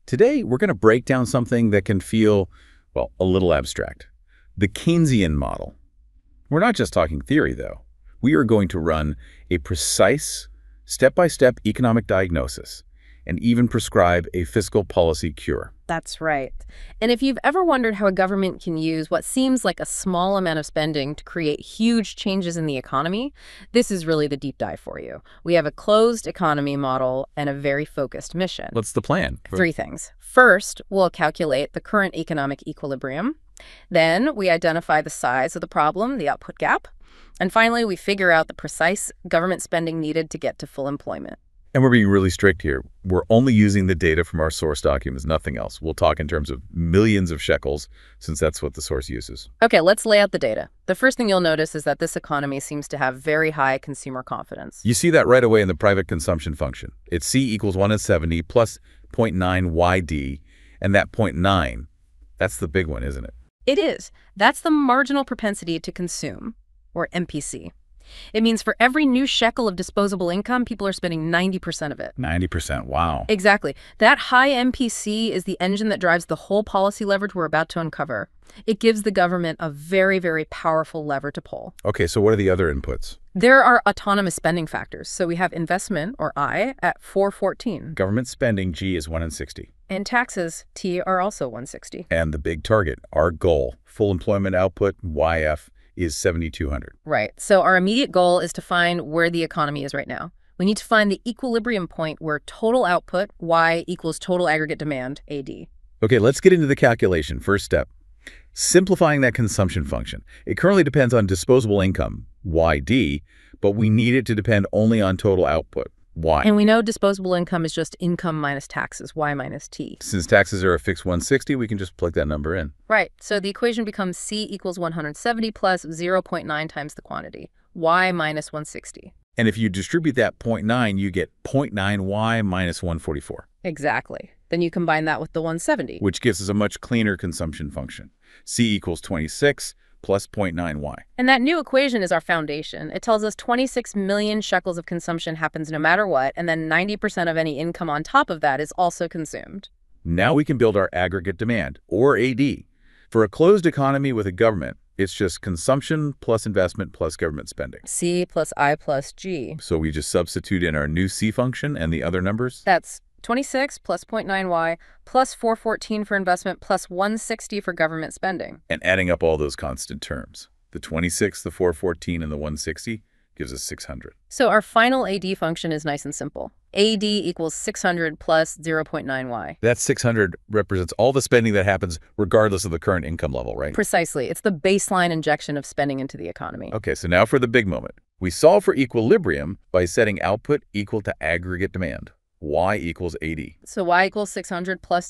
Today, we're going to break down something that can feel, well, a little abstract. The Keynesian model. We're not just talking theory, though. We are going to run a precise, step-by-step economic diagnosis and even prescribe a fiscal policy cure. That's right. And if you've ever wondered how a government can use what seems like a small amount of spending to create huge changes in the economy, this is really the deep dive for you. We have a closed economy model and a very focused mission. What's the plan? Three things. First, we'll calculate the current economic equilibrium. Then we identify the size of the problem, the output gap. And finally, we figure out the precise government spending needed to get to full employment. And we're being really strict here. We're only using the data from our source documents, nothing else. We'll talk in terms of millions of shekels, since that's what the source uses. Okay, let's lay out the data. The first thing you'll notice is that this economy seems to have very high consumer confidence. You see that right away in the private consumption function. It's C equals 170 plus 0.9 YD, and that 0.9, that's the big one, isn't it? It is. That's the marginal propensity to consume, or MPC. It means for every new shekel of disposable income, people are spending 90% of it. 90%, wow. Exactly. That high MPC is the engine that drives the whole policy leverage we're about to uncover. It gives the government a very, very powerful lever to pull. Okay, so what are the other inputs? There are autonomous spending factors. So we have investment, or I, at 414. Government spending, G, is 1 in 60. And taxes, T, are also 160. And the big target, our goal, full employment output, YF, is 7,200. Right. So our immediate goal is to find where the economy is right now. We need to find the equilibrium point where total output, Y, equals total aggregate demand, AD. Okay, let's get into the calculation. First step, simplifying that consumption function. It currently depends on disposable income, YD, but we need it to depend only on total output, Y. And we know disposable income is just income minus taxes, Y minus T. Since taxes are a fixed 160, we can just plug that number in. Right. So the equation becomes C equals 170 plus 0.9 times the quantity, Y minus 160. And if you distribute that 0.9, you get 0.9Y minus 144. Exactly. Then you combine that with the 170. Which gives us a much cleaner consumption function. C equals 26 plus 0.9Y. And that new equation is our foundation. It tells us 26 million shekels of consumption happens no matter what, and then 90% of any income on top of that is also consumed. Now we can build our aggregate demand, or AD. For a closed economy with a government, it's just consumption plus investment plus government spending. C plus I plus G. So we just substitute in our new C function and the other numbers? That's 26 plus 0.9Y plus 414 for investment plus 160 for government spending. And adding up all those constant terms. The 26, the 414, and the 160 gives us 600. So our final AD function is nice and simple. AD equals 600 plus 0.9Y. That 600 represents all the spending that happens regardless of the current income level, right? Precisely. It's the baseline injection of spending into the economy. Okay, so now for the big moment. We solve for equilibrium by setting output equal to aggregate demand. Y equals 80. So Y equals 600 plus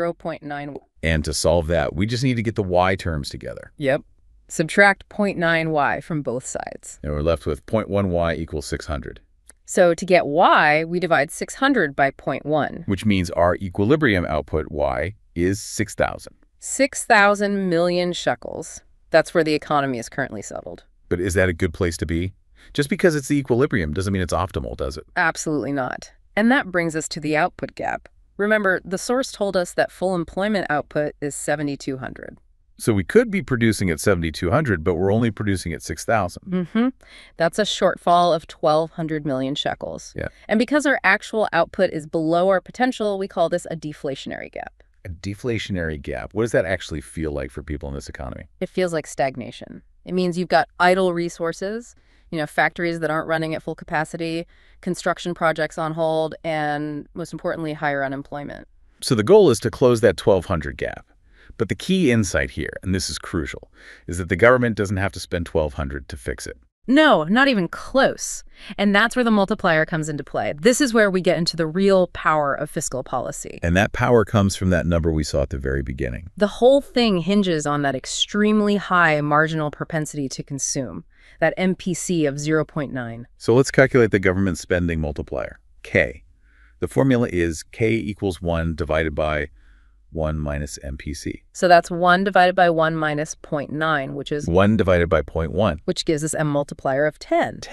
0.9. And to solve that, we just need to get the Y terms together. Yep. Subtract 0.9Y from both sides. And we're left with 0.1Y equals 600. So to get Y, we divide 600 by 0.1. Which means our equilibrium output, Y, is 6,000. 6,000 million shekels. That's where the economy is currently settled. But is that a good place to be? Just because it's the equilibrium doesn't mean it's optimal, does it? Absolutely not. And that brings us to the output gap. Remember, the source told us that full employment output is 7,200. So we could be producing at 7,200, but we're only producing at 6,000. That's a shortfall of 1,200 million shekels. Yeah. And because our actual output is below our potential, we call this a deflationary gap. A deflationary gap. What does that actually feel like for people in this economy? It feels like stagnation. It means you've got idle resources, factories that aren't running at full capacity, construction projects on hold, and most importantly, higher unemployment. So the goal is to close that 1,200 gap. But the key insight here, and this is crucial, is that the government doesn't have to spend 1,200 to fix it. No, not even close. And that's where the multiplier comes into play. This is where we get into the real power of fiscal policy. And that power comes from that number we saw at the very beginning. The whole thing hinges on that extremely high marginal propensity to consume, that MPC of 0.9. So let's calculate the government spending multiplier, K. The formula is K equals 1 divided by 1 minus MPC. So that's 1 divided by 1 minus 0.9, which is 1 divided by 0.1. which gives us a multiplier of 10. 10.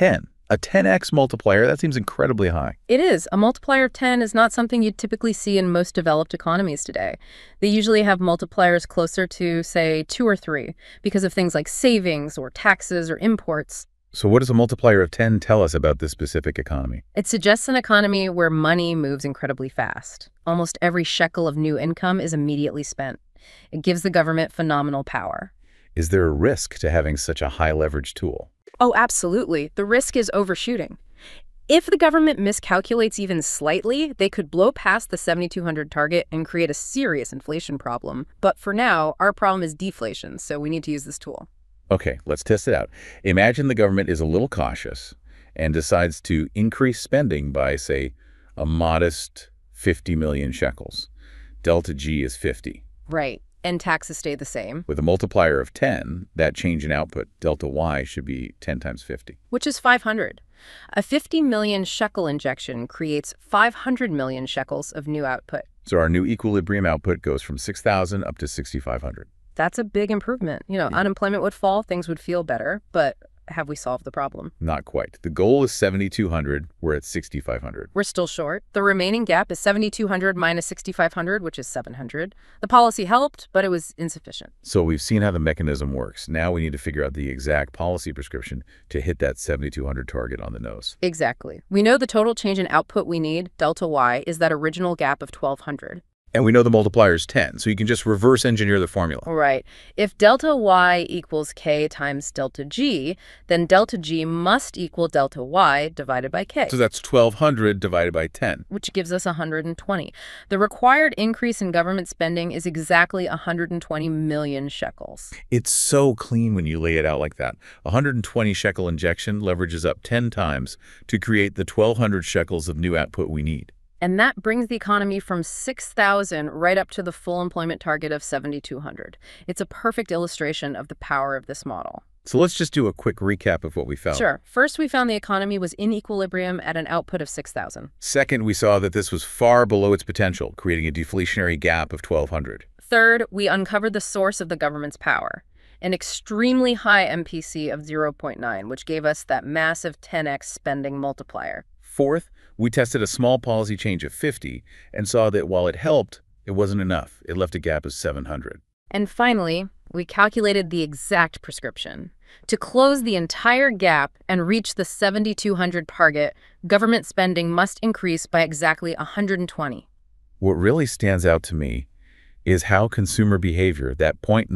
A 10x multiplier, that seems incredibly high. It is. A multiplier of 10 is not something you'd typically see in most developed economies today. They usually have multipliers closer to, say, 2 or 3 because of things like savings or taxes or imports. So what does a multiplier of 10 tell us about this specific economy? It suggests an economy where money moves incredibly fast. Almost every shekel of new income is immediately spent. It gives the government phenomenal power. Is there a risk to having such a high leverage tool? Oh, absolutely. The risk is overshooting. If the government miscalculates even slightly, they could blow past the 7,200 target and create a serious inflation problem. But for now, our problem is deflation, so we need to use this tool. Okay, let's test it out. Imagine the government is a little cautious and decides to increase spending by, say, a modest 50 million shekels. Delta G is 50. Right. And taxes stay the same. With a multiplier of 10, that change in output, delta Y, should be 10 times 50. Which is 500. A 50 million shekel injection creates 500 million shekels of new output. So our new equilibrium output goes from 6,000 up to 6,500. That's a big improvement. Unemployment would fall, things would feel better, but have we solved the problem? Not quite. The goal is 7,200. We're at 6,500. We're still short. The remaining gap is 7,200 minus 6,500, which is 700. The policy helped, but it was insufficient. So we've seen how the mechanism works. Now we need to figure out the exact policy prescription to hit that 7,200 target on the nose. Exactly. We know the total change in output we need, delta Y, is that original gap of 1,200. And we know the multiplier is 10, so you can just reverse engineer the formula. Right. If delta Y equals K times delta G, then delta G must equal delta Y divided by K. So that's 1,200 divided by 10. Which gives us 120. The required increase in government spending is exactly 120 million shekels. It's so clean when you lay it out like that. 120 shekel injection leverages up 10 times to create the 1,200 shekels of new output we need. And that brings the economy from 6,000 right up to the full employment target of 7,200. It's a perfect illustration of the power of this model. So let's just do a quick recap of what we found. Sure. First, we found the economy was in equilibrium at an output of 6,000. Second, we saw that this was far below its potential, creating a deflationary gap of 1,200. Third, we uncovered the source of the government's power, an extremely high MPC of 0.9, which gave us that massive 10x spending multiplier. Fourth, we tested a small policy change of 50 and saw that while it helped, it wasn't enough. It left a gap of 700. And finally, we calculated the exact prescription. To close the entire gap and reach the 7,200 target, government spending must increase by exactly 120. What really stands out to me is how consumer behavior, that 0.9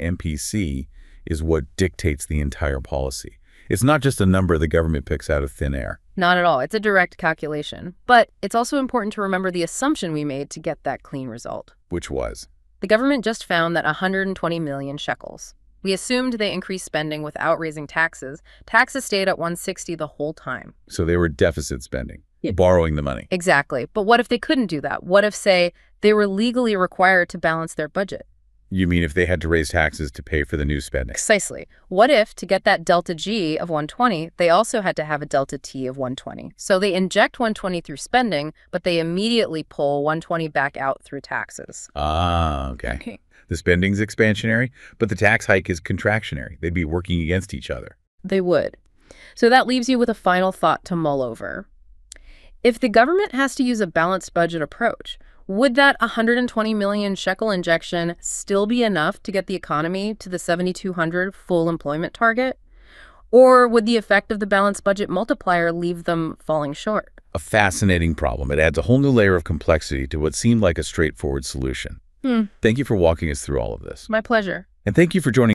MPC, is what dictates the entire policy. It's not just a number the government picks out of thin air. Not at all. It's a direct calculation. But it's also important to remember the assumption we made to get that clean result. Which was? The government just found that 120 million shekels. We assumed they increased spending without raising taxes. Taxes stayed at 160 the whole time. So they were deficit spending, borrowing the money. Exactly. But what if they couldn't do that? What if, say, they were legally required to balance their budget? You mean if they had to raise taxes to pay for the new spending? Precisely. What if, to get that delta G of 120, they also had to have a delta T of 120? So they inject 120 through spending, but they immediately pull 120 back out through taxes. Ah, okay. The spending's expansionary, but the tax hike is contractionary. They'd be working against each other. They would. So that leaves you with a final thought to mull over. If the government has to use a balanced budget approach, would that 120 million shekel injection still be enough to get the economy to the 7,200 full employment target? Or would the effect of the balanced budget multiplier leave them falling short? A fascinating problem. It adds a whole new layer of complexity to what seemed like a straightforward solution. Thank you for walking us through all of this. My pleasure. And thank you for joining